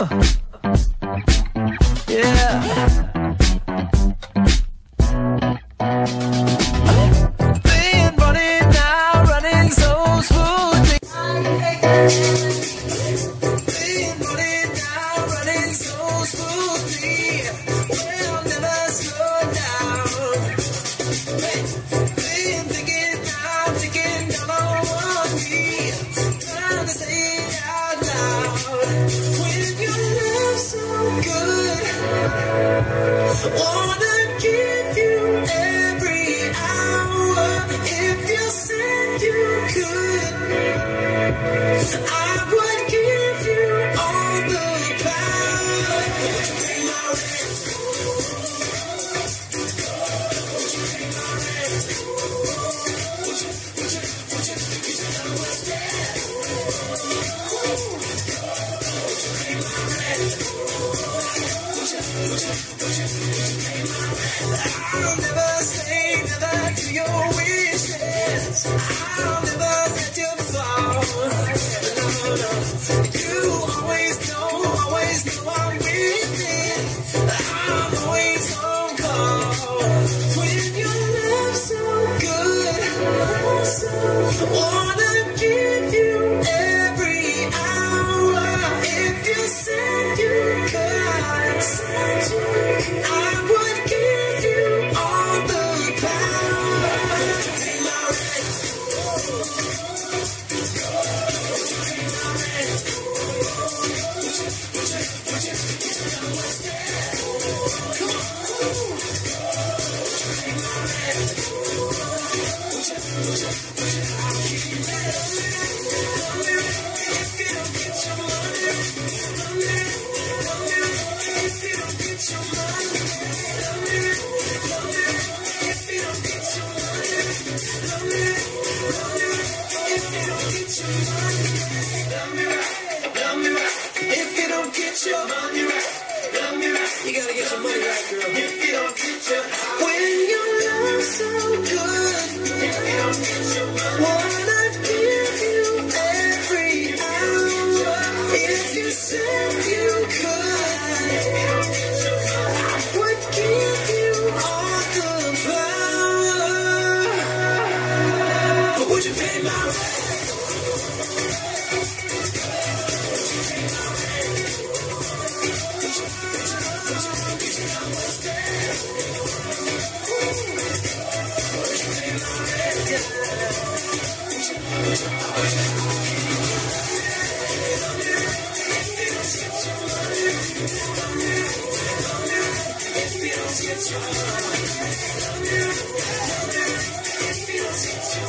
Yeah. Been running now, running so smoothly. Been running now, running so smoothly. Well, never slow down. Been thinking down on me. Trying to say it out loud. With your love so good, wanna give you every hour. If you said you could, I would give you all the power. Pay my rent. Pay my rent. You tell me what's that? Pay my rent. I'll never say never to your wishes. I'll never let you fall. No, no. You always know I'm with it. I'm always on call. When your love's so good, wanna give you every hour. If you said you could, I would give you all the power. Pay my rent. Pay my rent. What's that? Come on. Pay my rent. I'll give you that. If you don't get your money, if you don't get your money, if you don't get your money, if you don't get your money, love me right. If you don't get your money right, love me right. You gotta get your money right, girl. If you don't get your, when your love's so good, if you don't get your money, wanna give you every hour. If you said you could, I would give you all the power. But would you pay my rent? If you don't get your